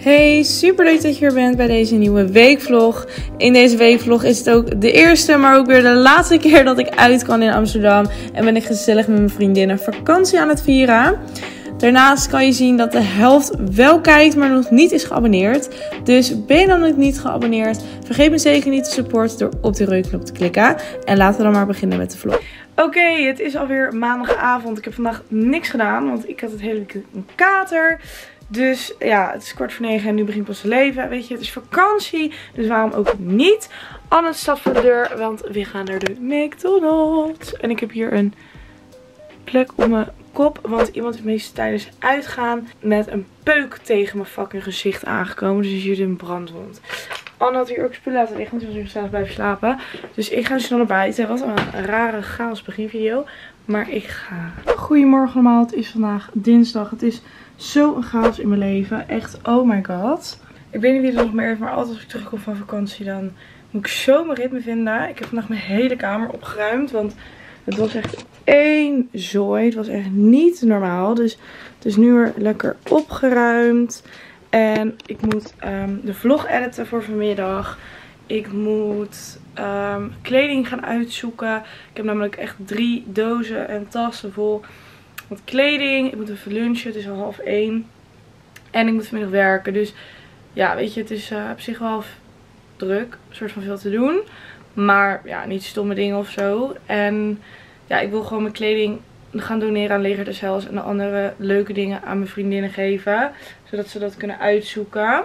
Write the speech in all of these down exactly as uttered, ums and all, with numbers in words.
Hey, super leuk dat je er bent bij deze nieuwe weekvlog. In deze weekvlog is het ook de eerste, maar ook weer de laatste keer dat ik uit kan in Amsterdam. En ben ik gezellig met mijn vriendinnen vakantie aan het vieren. Daarnaast kan je zien dat de helft wel kijkt, maar nog niet is geabonneerd. Dus ben je dan nog niet geabonneerd, vergeet me zeker niet te supporten door op de rode knop te klikken. En laten we dan maar beginnen met de vlog. Oké, okay, het is alweer maandagavond. Ik heb vandaag niks gedaan, want ik had het hele weekend een kater. Dus ja, het is kwart voor negen en nu begint pas te leven. Weet je, het is vakantie, dus waarom ook niet? Anne staat voor de deur, want we gaan naar de McDonald's. En ik heb hier een plek op mijn kop, want iemand heeft meestal tijdens uitgaan met een peuk tegen mijn fucking gezicht aangekomen. Dus hier een brandwond. Anne had hier ook spullen laten liggen, want ze was hier gezellig blijven slapen. Dus ik ga dus snel naar buiten. Wat een rare chaos beginvideo. Maar ik ga. Goedemorgen allemaal, het is vandaag dinsdag. Het is zo'n chaos in mijn leven. Echt, oh my god. Ik weet niet wie er nog meer heeft, maar altijd als ik terugkom van vakantie, dan moet ik zo mijn ritme vinden. Ik heb vandaag mijn hele kamer opgeruimd, want het was echt één zooi. Het was echt niet normaal. Dus het is nu weer lekker opgeruimd. En ik moet um, de vlog editen voor vanmiddag. Ik moet um, kleding gaan uitzoeken. Ik heb namelijk echt drie dozen en tassen vol met kleding. Ik moet even lunchen. Het is al half één. En ik moet vanmiddag werken. Dus ja, weet je, het is uh, op zich wel druk. Een soort van veel te doen. Maar ja, niet stomme dingen of zo. En ja, ik wil gewoon mijn kleding gaan doneren aan Leger des Heils. En de andere leuke dingen aan mijn vriendinnen geven. Zodat ze dat kunnen uitzoeken.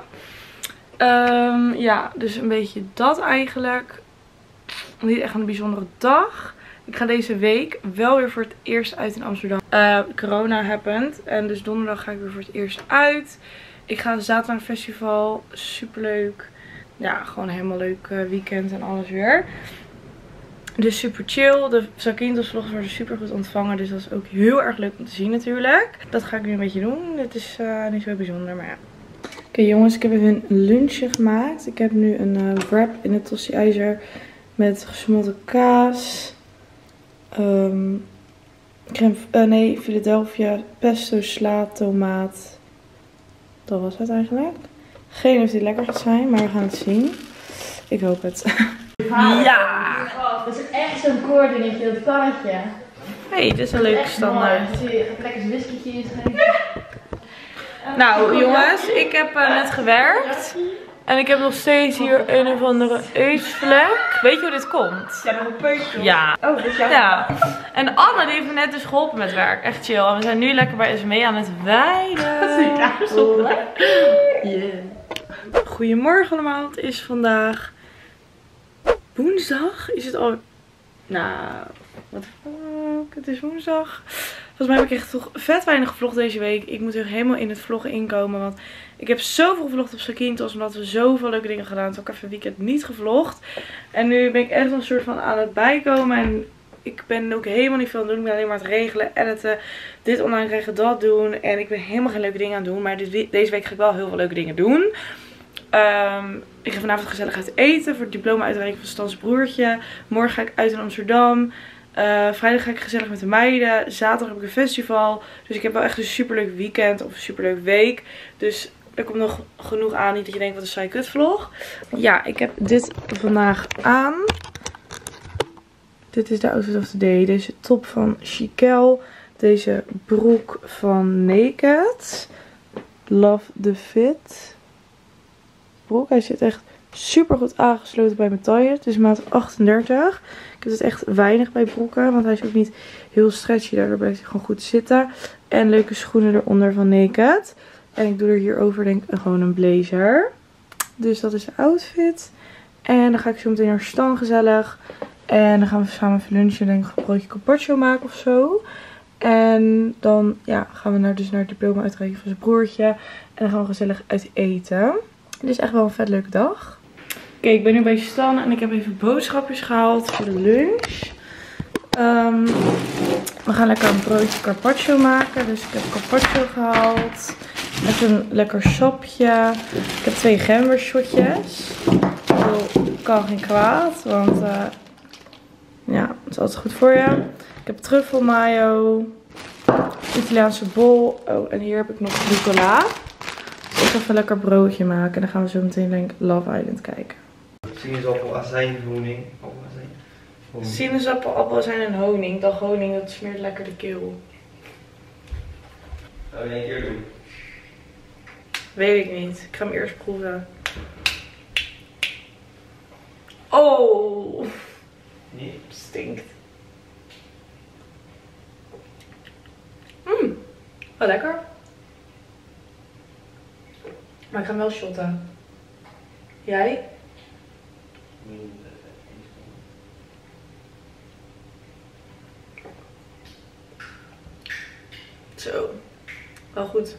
Um, ja, dus een beetje dat eigenlijk. Niet echt een bijzondere dag. Ik ga deze week wel weer voor het eerst uit in Amsterdam. Uh, corona happened. En dus donderdag ga ik weer voor het eerst uit. Ik ga zaterdag naar een festival. Superleuk. Ja, gewoon een helemaal leuk uh, weekend en alles weer. Dus super chill. De Zakynthos vlogs worden super goed ontvangen. Dus dat is ook heel erg leuk om te zien natuurlijk. Dat ga ik nu een beetje doen. Het is uh, niet zo bijzonder, maar ja. Oké okay, jongens, ik heb even een lunchje gemaakt. Ik heb nu een uh, wrap in het tosti-ijzer met gesmolten kaas. Um, crème, uh, nee, Philadelphia, pesto, sla, tomaat. Dat was het eigenlijk. Geen idee of dit lekker gaat zijn, maar we gaan het zien. Ik hoop het. Ja! Dat is echt zo'n koordingetje, dat kannetje. Hé, hey, dit is een leuke standaard. Dus je gaat lekker een whiskytje in schenken. Nou jongens, ik heb uh, net gewerkt. En ik heb nog steeds hier een of andere eetvlek. Weet je hoe dit komt? Ja, met een peukje. Ja. Oh, dat is jouw. Ja. En Anne die heeft me net dus geholpen met werk. Echt chill. En we zijn nu lekker bij S M E aan het weiden. Dat zie ik daar zo. Yeah. Goedemorgen allemaal. Het is vandaag woensdag. Is het al... Nou, wat fuck. Het is woensdag. Volgens mij heb ik echt toch vet weinig gevlogd deze week. Ik moet er helemaal in het vloggen inkomen. Want ik heb zoveel gevlogd op Zakynthos. Omdat we zoveel leuke dingen gedaan. Toen heb ik even een weekend niet gevlogd. En nu ben ik echt een soort van aan het bijkomen. En ik ben ook helemaal niet veel aan het doen. Ik ben alleen maar aan het regelen, editen. Dit online krijgen, dat doen. En ik ben helemaal geen leuke dingen aan het doen. Maar dit, deze week ga ik wel heel veel leuke dingen doen. Um, ik ga vanavond gezellig uit eten voor het diploma-uitreiking van Stans broertje. Morgen ga ik uit in Amsterdam. Uh, vrijdag ga ik gezellig met de meiden. Zaterdag heb ik een festival. Dus ik heb wel echt een superleuk weekend of een superleuk week. Dus er komt nog genoeg aan. Niet dat je denkt wat een saai kutvlog. Ja, ik heb dit vandaag aan. Dit is de outfit of the day. Deze top van Chiquel. Deze broek van Naked. Love the fit. Broek. Hij zit echt super goed aangesloten bij mijn taille. Het is maat achtendertig. Ik heb het echt weinig bij broeken. Want hij is ook niet heel stretchy. Daardoor blijft hij gewoon goed zitten. En leuke schoenen eronder van Naked. En ik doe er hierover denk ik gewoon een blazer. Dus dat is de outfit. En dan ga ik zo meteen naar Stan gezellig. En dan gaan we samen even lunchen. Denk ik een broodje carpaccio maken of zo. En dan ja, gaan we naar, dus naar het diploma uitreiken van zijn broertje. En dan gaan we gezellig uit eten. Dit is echt wel een vet leuke dag. Oké, okay, ik ben nu bij Stan en ik heb even boodschapjes gehaald voor de lunch. Um, we gaan lekker een broodje carpaccio maken. Dus ik heb carpaccio gehaald. Even een lekker sapje. Ik heb twee gembershotjes. Dat kan geen kwaad, want uh, ja, het is altijd goed voor je. Ik heb truffelmayo. Italiaanse bol. Oh, en hier heb ik nog rucola. even een lekker broodje maken. En dan gaan we zo meteen denk ik Love Island kijken. Sinaasappel, azijn, honing. Oh, azijn. Honing. Sinaasappel, appelazijn en honing. Dan honing, dat smeert lekker de keel. Dat wil je een keer doen. Weet ik niet. Ik ga hem eerst proeven. Oh! Nee. Stinkt. Mmm. Wel lekker. Maar ik ga hem wel shotten. Jij? Zo. Wel goed.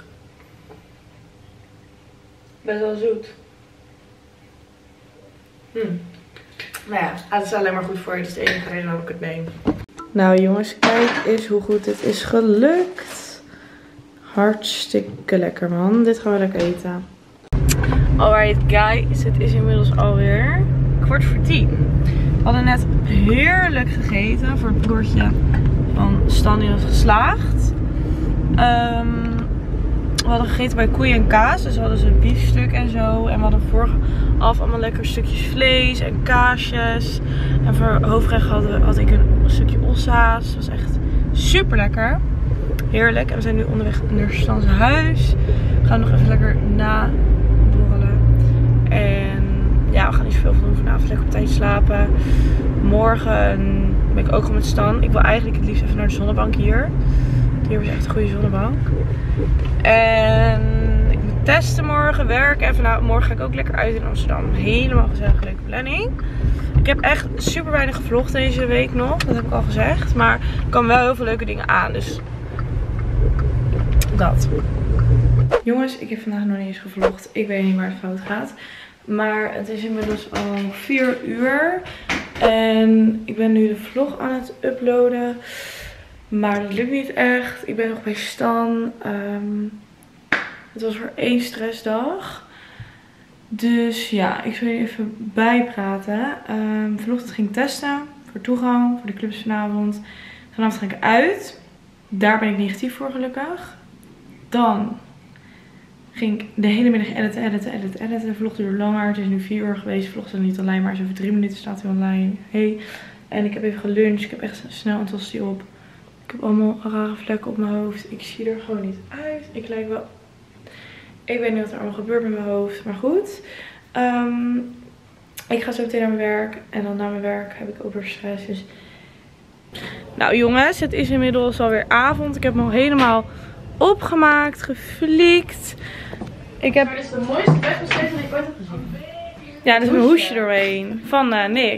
Best wel zoet. Hmm. Maar ja, het is alleen maar goed voor je. Dat is de enige reden waarom ik het neem. Nou jongens, kijk eens hoe goed dit is gelukt. Hartstikke lekker man. Dit gaan we lekker eten. Alright guys, het is inmiddels alweer kwart voor tien. We hadden net heerlijk gegeten voor het broertje van Stan, die was geslaagd. Um, we hadden gegeten bij Koeien en Kaas, dus we hadden ze een biefstuk en zo. En we hadden vooraf allemaal lekker stukjes vlees en kaasjes. En voor hoofdgerecht hadden, had ik een stukje ossa's. Dat was echt super lekker. Heerlijk. En we zijn nu onderweg naar Stan's huis. We gaan nog even lekker naborrelen. En ja, we gaan niet veel van doen vanavond. Lekker op tijd slapen. Morgen ben ik ook gewoon met Stan. Ik wil eigenlijk het liefst even naar de zonnebank hier. Hier is echt een goede zonnebank. En ik moet testen morgen, werken. En vanavond, morgen ga ik ook lekker uit in Amsterdam. Helemaal gezellig, leuke planning. Ik heb echt super weinig gevlogd deze week nog. Dat heb ik al gezegd. Maar er komen wel heel veel leuke dingen aan. Dus dat. Jongens, ik heb vandaag nog niet eens gevlogd. Ik weet niet waar het fout gaat. Maar het is inmiddels al vier uur. En ik ben nu de vlog aan het uploaden. Maar dat lukt niet echt. Ik ben nog bij Stan. Um, het was voor één stressdag. Dus ja, ik zal je even bijpraten. Um, vanochtend ging ik testen. Voor toegang. Voor de clubs vanavond. Vanavond ga ik uit. Daar ben ik negatief voor gelukkig. Dan ging ik de hele middag editen, editen, editen, editen. De vlog duurde langer. Het is nu vier uur geweest. De vlog staat niet online. Maar is over drie minuten staat hij online. Hey. En ik heb even geluncht. Ik heb echt snel een tosti op. Ik heb allemaal rare vlekken op mijn hoofd. Ik zie er gewoon niet uit. Ik lijk wel... Ik weet niet wat er allemaal gebeurt met mijn hoofd. Maar goed. Um, ik ga zo meteen naar mijn werk. En dan na mijn werk heb ik ook weer stress. Dus... Nou jongens, het is inmiddels alweer avond. Ik heb me al helemaal opgemaakt. Geflikt. Ik heb... Maar dit is de mooiste wegbesteed die ik ooit heb gezien. Ja, er is mijn hoesje doorheen. Van uh, Nick.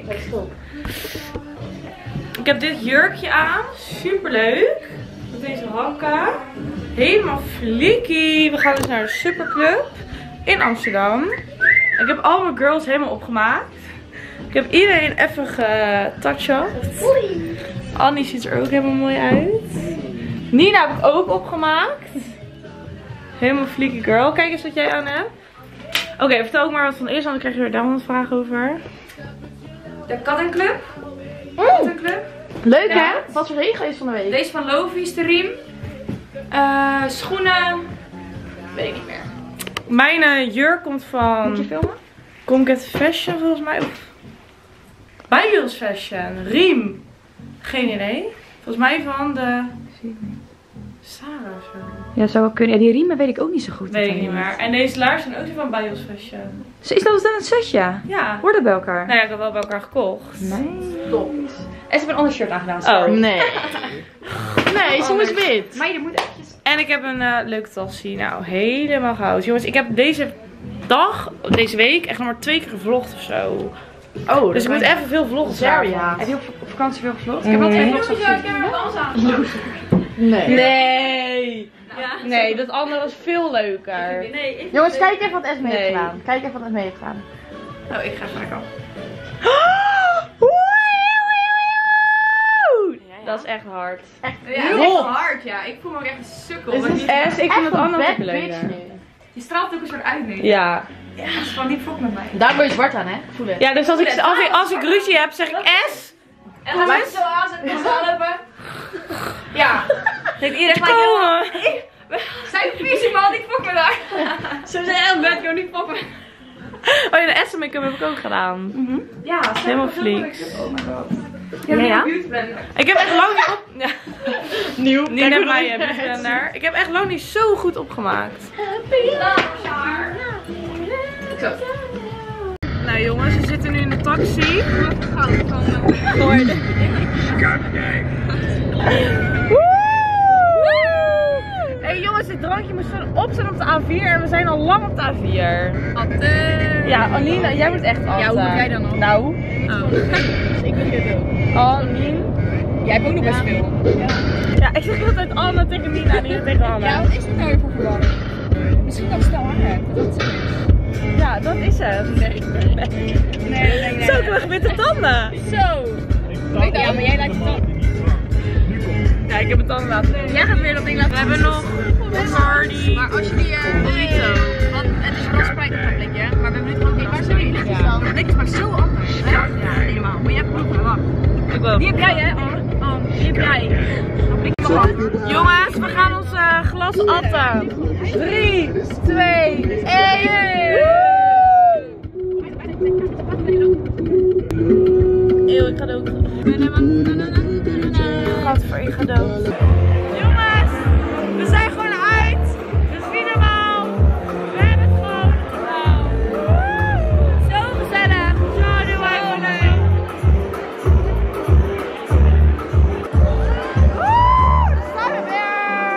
Ik heb dit jurkje aan. Super leuk. Met deze hakken. Helemaal flikkie. We gaan dus naar de Superclub in Amsterdam. Ik heb al mijn girls helemaal opgemaakt. Ik heb iedereen even getouch-up. Annie ziet er ook helemaal mooi uit. Nina heb ik ook opgemaakt. Helemaal flikkie girl. Kijk eens wat jij aan hebt. Oké, okay, vertel ook maar wat van is, want dan krijg je er daar wat vragen over. De Cotton Club. Mm. Club. Leuk Ja. hè? Wat voor regel is van de week? Deze van Lovi is de riem. Uh, schoenen. Weet ik niet meer. Mijn uh, jurk komt Moet je van filmen? Conquet Fashion volgens mij. Of Bijbels Fashion. Riem. Geen idee. Volgens mij van de Sarah of zo. Ja, zou wel kunnen. Ja, die riemen weet ik ook niet zo goed. Weet ik niet meer. En deze laarzen zijn ook van Bijbels Fashion. Is dat dan een setje? Ja. Hoort dat bij elkaar? Nou ja, ik heb wel bij elkaar gekocht. Nee. Top. En ze hebben een ander shirt aangedaan. Oh. sorry. Nee. Nee, ze moest wit. Maar je moet eventjes... En ik heb een uh, leuke tassie. Nou, helemaal goud. Jongens, ik heb deze dag, deze week, echt nog maar twee keer gevlogd of zo. Oh, Dus ik moet even veel vloggen. Ja. Heb je op, op vakantie veel gevlogd? Ik heb wel twee vlogs Ik heb er alles aan. Nee. Nee. Ja. Nee, dat andere was veel leuker. Nee, ik... Jongens, kijk even wat Esme heeft Nee. gedaan. Kijk even wat Esme heeft gedaan. Oh, ik ga even naar kant. Dat is echt hard. Ja, dat is echt hard, ja. Ik voel me ook echt een sukkel. Dit want is je- echt, ik vind het andere bad ook bitch leuker. nu. Je straalt ook een soort uit nu. Ja. Ja, dat is gewoon niet fok met mij. Daar word je zwart aan, hè? Voel het. Ja, dus als ik, als ik, als ik ruzie heb, zeg ik S. En dan is zo aan, zet ik zo lopen. Ja. Heeft iedereen komen. Zijn visie man, ik fok met haar. Ze zijn Deze make-up heb ik ook gedaan. Mm-hmm. Ja, helemaal fleeks. Oh my god. Ja, ja. Ik heb echt lang niet op... Ja. Nieuw. Niet naar mij hebben daar. Ik heb echt lang niet zo goed opgemaakt. Zo. Nou jongens, we zitten nu in de taxi. Hey jongens, dit drankje moest gewoon opstaan op de A vier en we zijn al lang op de A vier. Atten. Ja, Anina, jij moet echt atten. Ja, hoe moet jij dan nog? Nou. Oh. Ik ben dit ook. Anien. Jij hebt ook nog best veel. Ja. Ja, ik zeg altijd Anne tegen Nina, Nina tegen Anne. Ja, wat is dit nou weer voor verwarring? Misschien dat ik snel haar heb, dat het zo is. Ja, dat is het. Nee, nee. Nee, nee, nee. Zo, ik heb witte tanden. Zo. Ja, maar jij lijkt het dan. Ja, ik heb mijn tanden laten doen. Jij gaat weer dat ding laten. We hebben nog een party. Maar als je die... Uh, Mojito. Want het is wel een spijkerblikje, maar we hebben nu gewoon... Waar zijn die lichtjes dan? Het blikje smaakt zo anders. Hè? Ja, helemaal. Moet jij even proeven? Wacht. Ik wil. Die heb jij, hè? Oh, oh, die heb jij. Dan blik ik maar. Jongens, we gaan ons uh, glas atten. drie, twee, één. Eeuw, ik ga dood. Gadver, ik ga dood. Jongens, we zijn gewoon uit. Dat is niet normaal. We hebben het gewoon gedaan. Zo gezellig. Zo, doe wij gewoon leuk. Woe, daar staan we weer.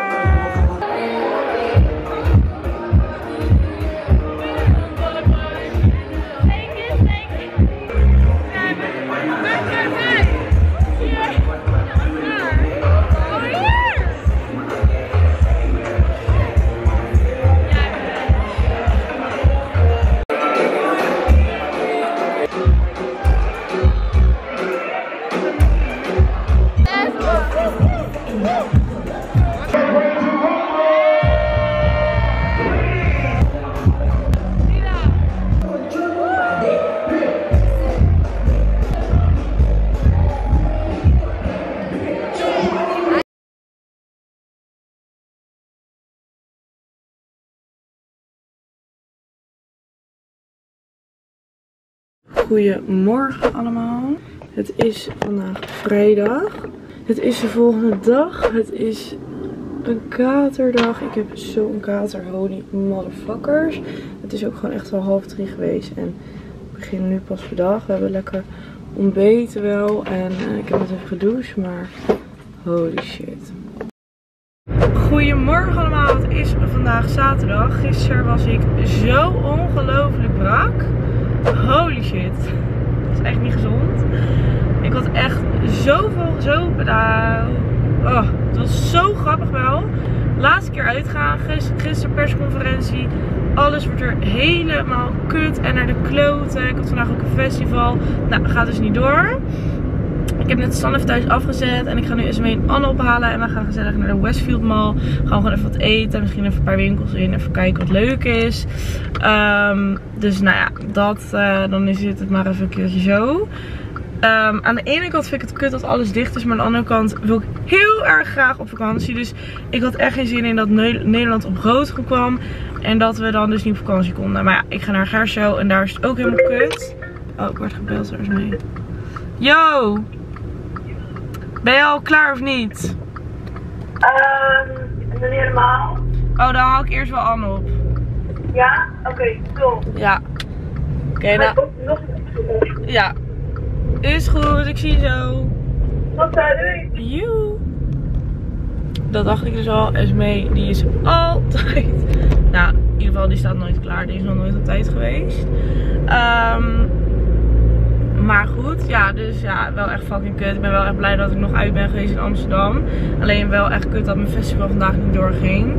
Goedemorgen allemaal. Het is vandaag vrijdag. Het is de volgende dag. Het is een katerdag. Ik heb zo'n kater. Holy motherfuckers. Het is ook gewoon echt wel half drie geweest. En we beginnen nu pas per dag. We hebben lekker ontbeten wel. En uh, ik heb net even gedoucht. Maar holy shit. Goedemorgen allemaal. Het is vandaag zaterdag. Gisteren was ik zo ongelooflijk brak. Holy shit. Dat is echt niet gezond. Ik had echt zoveel gezopen. Nou, oh, het was zo grappig wel. Laatste keer uitgaan. Gisteren persconferentie. Alles wordt er helemaal kut en naar de kloten. Ik had vandaag ook een festival. Nou, gaat dus niet door. Ik heb net Stan even thuis afgezet. En ik ga nu Esmee en Anne ophalen. En we gaan gezellig naar de Westfield Mall. Gaan we gewoon even wat eten. Misschien even een paar winkels in. Even kijken wat leuk is. Um, dus nou ja, dat, uh, dan is het maar even een keertje zo. Um, aan de ene kant vind ik het kut dat alles dicht is. Maar aan de andere kant wil ik heel erg graag op vakantie. Dus ik had echt geen zin in dat Nederland op rood kwam. En dat we dan dus niet op vakantie konden. Maar ja, ik ga naar Gerso. En daar is het ook helemaal kut. Oh, ik word gebeld. Daar is mee. Yo! Ben je al klaar of niet? Ehm, um, niet helemaal. Oh, dan haal ik eerst wel Anne op. Ja? Oké, okay, cool. Ja. Oké, okay, nou. Nog niet. Ja. Is goed, ik zie je zo. Tot doei. Joe. Dat dacht ik dus al. Esmee, die is altijd. Nou, in ieder geval, die staat nooit klaar. Die is nog nooit op tijd geweest. Um, Maar goed, ja, dus ja, wel echt fucking kut. Ik ben wel echt blij dat ik nog uit ben geweest in Amsterdam. Alleen wel echt kut dat mijn festival vandaag niet doorging.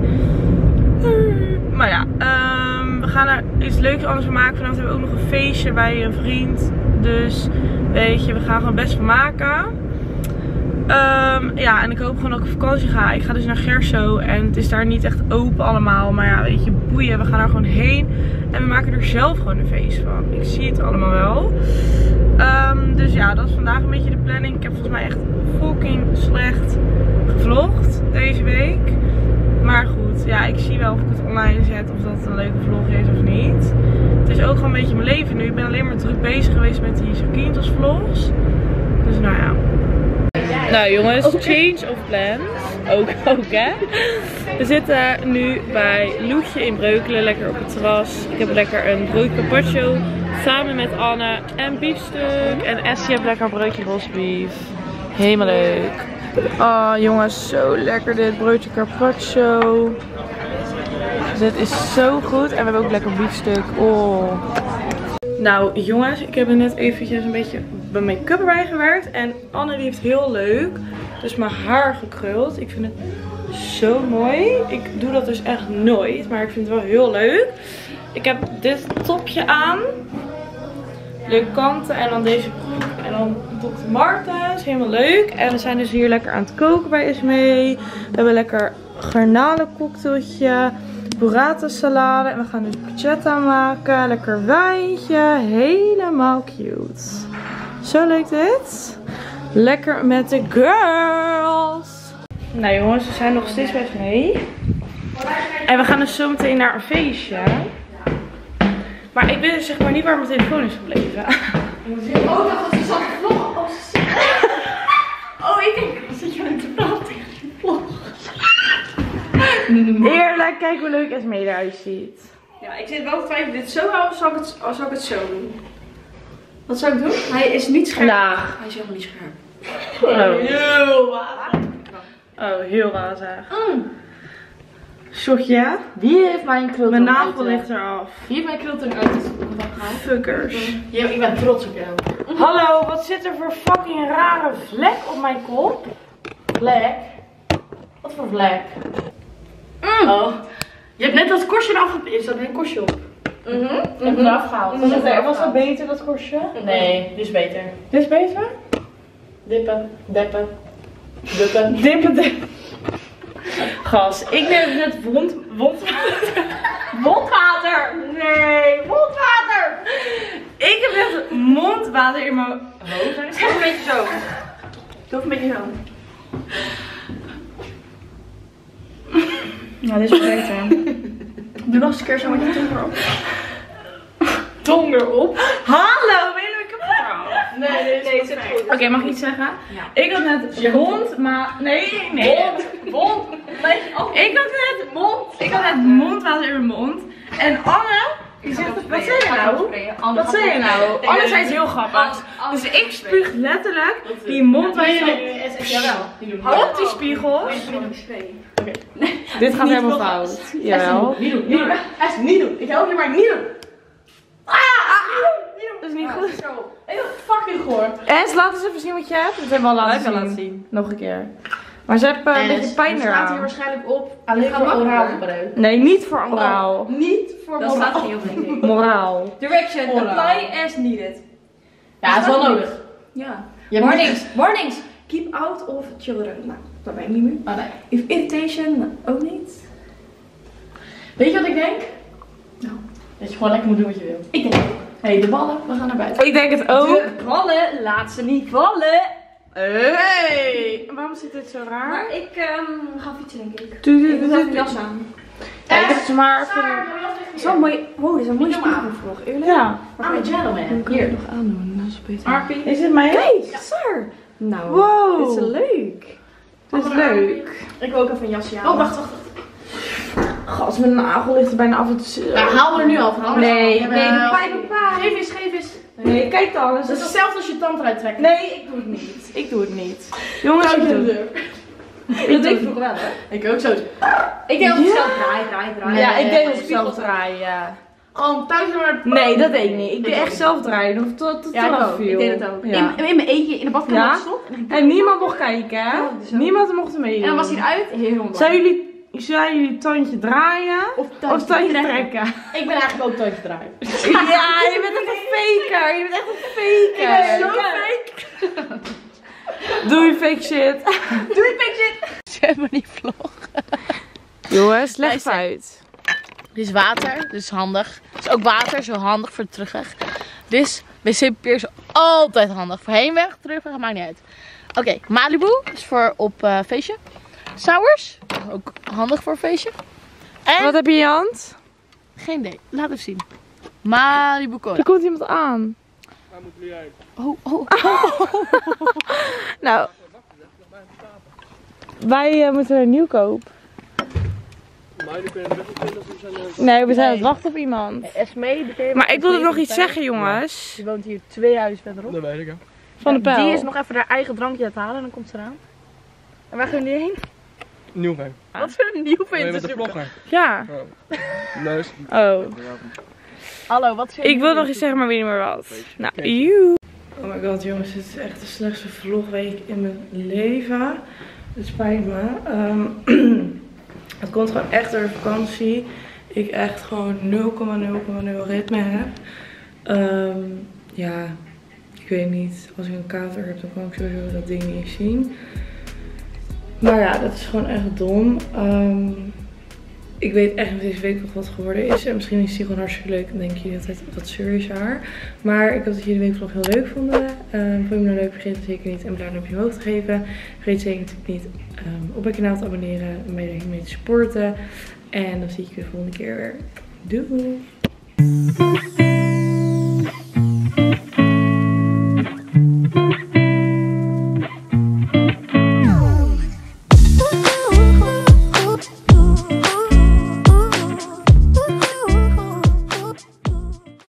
Maar ja, um, we gaan er iets leuks anders van maken. Vanavond hebben we ook nog een feestje bij een vriend. Dus weet je, we gaan gewoon best van maken. Um, ja, en ik hoop gewoon dat ik op vakantie ga. Ik ga dus naar Gerso en het is daar niet echt open allemaal. Maar ja, weet je, boeien. We gaan daar gewoon heen. En we maken er zelf gewoon een feest van. Ik zie het allemaal wel. Um, dus ja, dat is vandaag een beetje de planning. Ik heb volgens mij echt fucking slecht gevlogd deze week. Maar goed, ja, ik zie wel of ik het online zet of dat het een leuke vlog is of niet. Het is ook gewoon een beetje mijn leven nu. Ik ben alleen maar druk bezig geweest met die Zakynthos vlogs. Dus nou ja. Nou jongens, change of plans. Ook, ook hè. We zitten nu bij Loetje in Breukelen, lekker op het terras. Ik heb lekker een broodje carpaccio samen met Anne en biefstuk. En Essie heeft lekker een broodje rosbief. Helemaal leuk. Oh jongens, zo lekker dit broodje carpaccio. Dit is zo goed. En we hebben ook lekker biefstuk. Oh. Nou jongens, ik heb er net eventjes een beetje mijn make-up erbij gewerkt. En Anne die heeft heel leuk dus mijn haar gekruld. Ik vind het zo mooi. Ik doe dat dus echt nooit, maar ik vind het wel heel leuk. Ik heb dit topje aan. Leuke kanten en dan deze broek. En dan dokter Martens. Helemaal leuk. En we zijn dus hier lekker aan het koken bij Esmee. We hebben lekker garnalencocktailtje. Burrata salade. En we gaan nu pancetta maken. Lekker wijntje. Helemaal cute. Zo leuk dit. Lekker met de girls. Nou jongens, we zijn nog steeds bij Esmee. En we gaan dus zo meteen naar een feestje. Maar ik weet dus zeg maar niet waar mijn telefoon is gebleven. Oh, dat was die zat te vloggen. Oh, ik denk, wat zit je aan te praten tegen die vlog? Eerlijk, kijk hoe leuk Esmee eruit ziet. Ja, ik zit wel te twijfelen. Dit zo houden of zou ik het, of zou ik het zo doen? Wat zou ik doen? Hij is niet scherp. Laag. Hij is helemaal niet scherp. Oh, Heel wazig. oh heel wazig. Mm. Shotje. Wie heeft mijn krultong Mijn nagel ligt eraf. Wie heeft mijn krultong uit? Fuckers. Ja, ik ben trots op jou. Hallo, wat zit er voor fucking rare vlek op mijn kop? Vlek? Wat voor vlek? Mm. Oh. Je hebt net dat korstje eraf gepikt. Er staat een korstje op. Mhm. Ik heb het eraf gehaald. Was het, was dat beter, dat korstje? Nee, dit is beter. Dit is beter? Dippen, deppen, duppen. Dippen, dippen. Gas, ik neem net wond... wond... Mondwater! Nee, mondwater! Ik heb net mondwater in mijn hoofd. Het is een beetje zo. Doe een beetje zo. Ja, dit is wel beter. Doe nog eens een keer zo met je tong erop. Tong erop. Hallo, ben je lekker kapot? Nee, nee, nee, het zit goed. Oké, mag ik iets zeggen? Ja. Ik had net mond, maar... Nee, nee. Mond, mond. Nee, oh. Ik had net mond. Ik had net mondwater in mijn mond. En Anne... Die zegt, wat zei je nou? Wat zei je nou? Anne zei het heel grappig. Dus ik spuug letterlijk die mondwater op die spiegels. Oké. Dit gaat helemaal fout. Jawel. Niet doen, niet doen. Echt niet doen. Ik help je maar niet doen. Ah! Dat is niet goed. Heel fucking goor. En laat eens even zien wat je hebt. Dat hebben we al laten zien. laten zien. Nog een keer. Maar ze hebben uh, een beetje pijn eraan. staat hier eraan. waarschijnlijk op. Alleen voor oraal gebruik. Nee, niet voor moraal. Niet voor Dat staat moraal. hier op, denk ik. Moraal. Direction. Oraal. Apply as needed. Ja, het is wel nodig. Ja. Je hebt Warnings. Warnings. Keep out of children. Nou, dat ben ik niet meer. Oh, nee. If irritation, nou, ook niet. Weet je wat ik denk? Nou. Dat je gewoon lekker moet doen wat je wil. Ik denk ook. Hé, hey, de ballen, we gaan naar buiten. Ik denk het ook. De ballen, laat ze niet vallen. Hey. Waarom zit dit zo raar? Maar ik um, ga fietsen, denk ik. Doe, doe, Ik doe, moet even doe. mijn jas aan. Ja, ik heb het maar even... Het is wel een mooi. Wow, dit is een mooie spiegelvlog. Eerlijk? Ja. I'm a gentleman. Hier nog aandoen, dat is beter. Arpie. Is dit mijn Kijk, Sar. Nou, Wow. dit is leuk. Dit is leuk. Ik wil ook even een jasje aan. Oh, wacht, wacht. Gast, mijn nagel ligt er bijna af en toe. Nou, haal er nu al van. anders Nee, dan- Nee, de Ja, pijn op pijn. Geef eens, geef eens. Nee, kijk dan. Dat is hetzelfde als je tand eruit trekken. Nee, ik doe het niet. Ik doe het niet. Jongens, ik doe het. Dat deed ik vroeger wel, hè? Ik ook zo. Ik denk dat Ja. het zelf draai, draai, draai. Ja, ik deed het spiegel zelf draaien, ja. Gewoon thuis naar Nee, dat deed ik niet. Ik deed Ik echt ook. zelf draaien. Of tot het Ja, ik eraf ook. viel. Ik deed het ook. Ja. In, in mijn eentje in de badkamer Ja? stond. En, ik- En niemand mocht kijken, hè? Ja, dat is ook. Niemand mocht er meedoen. en dan was hij eruit. Heel mooi. Zijn jullie, zijn jullie tandje draaien Of of tandje trekken? Ik ben eigenlijk ook tandje draaien. Ja, je bent echt een faker. Je bent echt een faker. Ik ben zo fake. Doe je fake shit. Doe je fake shit. Ze hebben die vlog. Jongens, leg het Luister. uit. Dit is water, dus handig. Het is ook water, zo handig voor de terugweg. Dit is wc-papier is altijd handig. Voor heenweg, terugweg, maakt niet uit. Oké, Malibu is voor op uh, feestje. Sours, ook handig voor een feestje. En? Wat heb je in je hand? Geen idee. Laat even zien. Malibu Cola. Er komt iemand aan. Waar moet jij? Oh, oh. Nou. Wij uh, moeten er een nieuw koop. Maar jullie kunnen wegvinden of we zijn er... Nee, we zijn aan Nee. het wachten op iemand. Esmee, de thema. Maar ik wilde Esmee nog van iets Pijl. zeggen, jongens. Die woont hier twee huizen verderop. Dat weet ik, hè. Van de pijl. Die is nog even haar eigen drankje aan het halen en dan komt ze eraan. En waar gaan we nu heen? Nieuwveen. Wat voor een nieuw Ben je vind met je de vlogger? Ja. Oh. Neus. Oh. Hallo, wat is je Ik wil nog iets zeggen, maar weet niet meer wat. Nou, Oké. you. Oh my god, jongens. Dit is echt de slechtste vlogweek in mijn leven. Het spijt me. Um, het komt gewoon echt door de vakantie. Ik echt gewoon nul komma nul komma nul ritme heb. Um, ja, ik weet niet. Als ik een kater heb, dan kan ik sowieso dat ding niet zien. Maar ja, dat is gewoon echt dom. Um, ik weet echt niet deze week nog wat geworden is. En misschien is die gewoon hartstikke leuk. En denk je altijd, wat zeur is haar. Maar ik hoop dat jullie de weekvlog heel leuk vonden. Um, vond je me nou leuk? Vergeet het zeker niet. En bedankt om je omhoog te geven. Vergeet zeker natuurlijk niet um, op mijn kanaal te abonneren. En mij daarmee te supporten. En dan zie ik je de volgende keer weer. Doei!